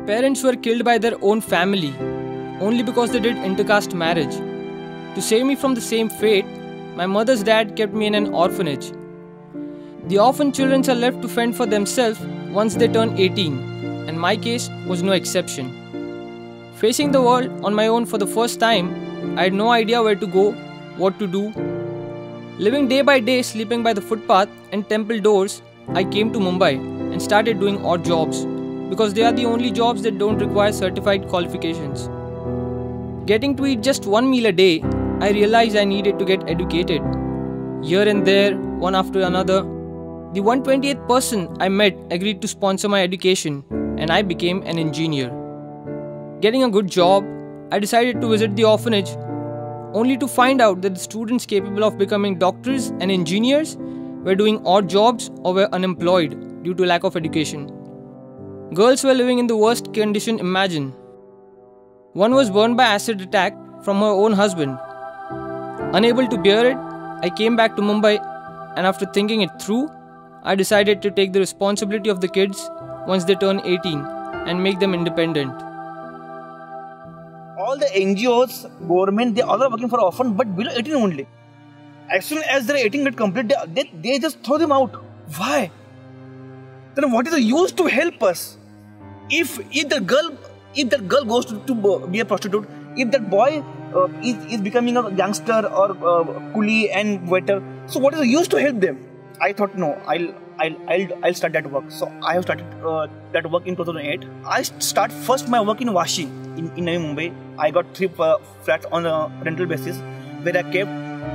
parents were killed by their own family only because they did intercaste marriage. To save me from the same fate, my mother's dad kept me in an orphanage. The orphan children are left to fend for themselves once they turn 18, and my case was no exception. Facing the world on my own for the first time, I had no idea where to go, what to do. Living day by day, sleeping by the footpath and temple doors, I came to Mumbai and started doing odd jobs because they are the only jobs that don't require certified qualifications. Getting to eat just one meal a day, I realized I needed to get educated. Here and there, one after another, the 128th person I met agreed to sponsor my education and I became an engineer. Getting a good job, I decided to visit the orphanage only to find out that the students capable of becoming doctors and engineers were doing odd jobs or were unemployed due to lack of education. Girls were living in the worst condition imagined. One was burned by acid attack from her own husband. Unable to bear it, I came back to Mumbai, and after thinking it through, I decided to take the responsibility of the kids once they turn 18 and make them independent. All the NGOs, government, they all are working for orphan, but below 18 only. As soon as their 18 get complete, they just throw them out. Why? Then what is the use to help us? If that girl goes to be a prostitute, if that boy is becoming a gangster or coolie and waiter, so what is the use to help them? I thought no, I'll start that work. So I have started that work in 2008. I start first my work in Vashi in Navi Mumbai. I got 3 flats on a rental basis where I kept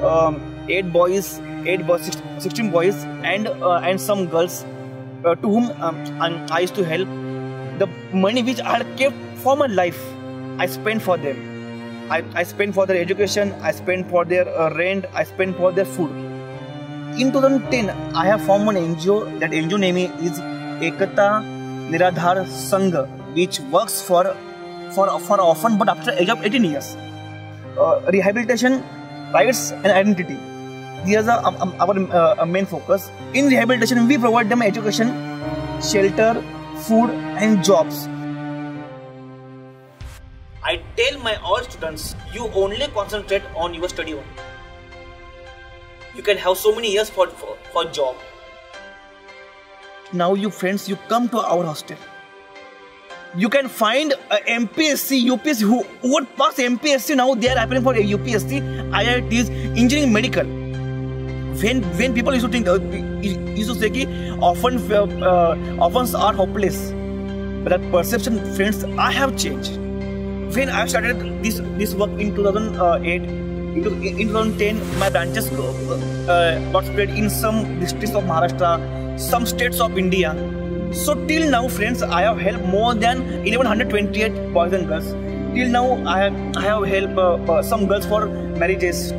16 boys and some girls to whom I used to help. The money which I had kept for my life, I spent for them. I spent for their education, I spent for their rent, I spent for their food. In 2010, I have formed an NGO. That NGO name is Ekata Niradhar Sangha, which works for orphan but after age of 18 years. Rehabilitation, rights and identity. These are our main focus. In rehabilitation, we provide them education, shelter, food and jobs. I tell my all students, you only concentrate on your study only. You can have so many years for job. Now you friends, you come to our hostel. You can find a MPSC, UPSC who would pass MPSC. Now they are applying for a UPSC, IITs, engineering, medical. When people used to think, used to say that orphans are hopeless, but that perception, friends, I have changed. When I started this work in 2008, in 2010, my branches got spread in some districts of Maharashtra, some states of India. So till now, friends, I have helped more than 1128 boys and girls. Till now, I have helped some girls for marriages.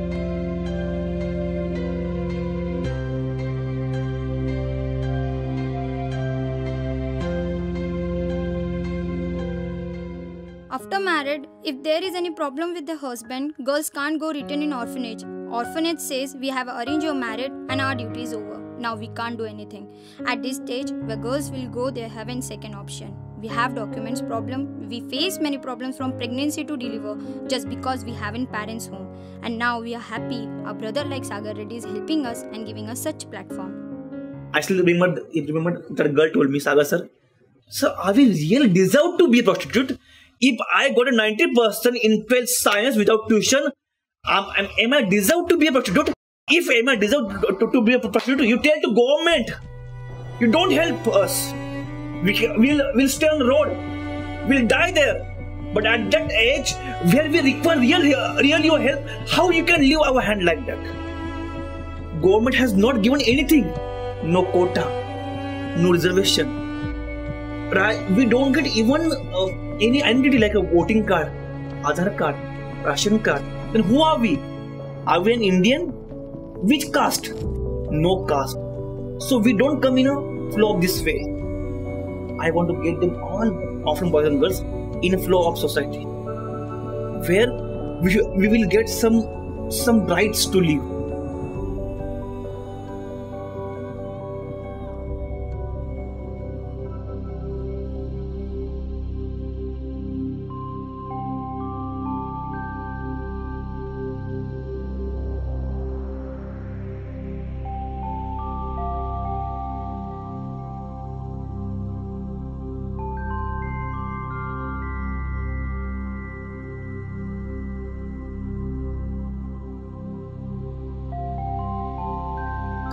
After married, if there is any problem with the husband, girls can't go return in orphanage. Orphanage says we have arranged your marriage and our duty is over. Now we can't do anything. At this stage, where girls will go, they have a second option. We have documents problem. We face many problems from pregnancy to deliver just because we haven't parents home. And now we are happy our brother like Sagar Reddy is helping us and giving us such platform. I still remember that girl told me, Sagar sir, are we really deserve to be a prostitute? If I got a 90% in 12th science without tuition, am I deserved to be a prostitute? If am I deserved to be a prostitute, you tell to government. You don't help us. We'll stay on the road. We'll die there. But at that age, where we require real your help, how you can leave our hand like that? Government has not given anything. No quota, no reservation. We don't get even any identity like a voting card, Aadhaar card, ration card. Then who are we? Are we an Indian? Which caste? No caste. So we don't come in a flow of this way. I want to get them all orphan boys and girls in a flow of society where we will get some rights to live.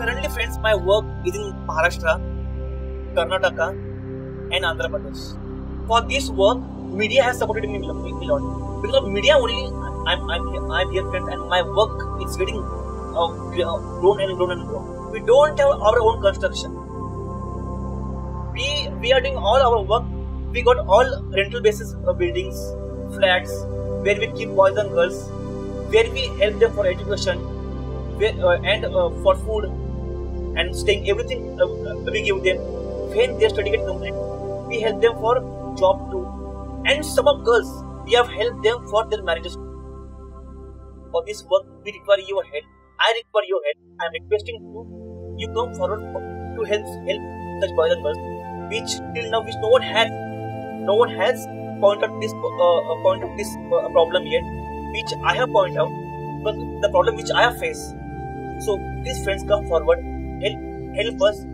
currently, friends, my work is in Maharashtra, Karnataka, and Andhra Pradesh. For this work, media has supported me a lot. Because of media only, I'm here, friends, and my work is getting grown and grown and grown. We don't have our own construction. We are doing all our work. We got all rental basis buildings, flats, where we keep boys and girls, where we help them for education, and for food and staying, everything we give them. When their study gets complete, we help them for job too. And some of girls, we have helped them for their marriages. For this work, we require your help. I require your help. I am requesting you come forward to help such boys and girls, which till now which no one has pointed this problem yet, which I have pointed out, but the problem which I have faced. So please, friends, come forward, help us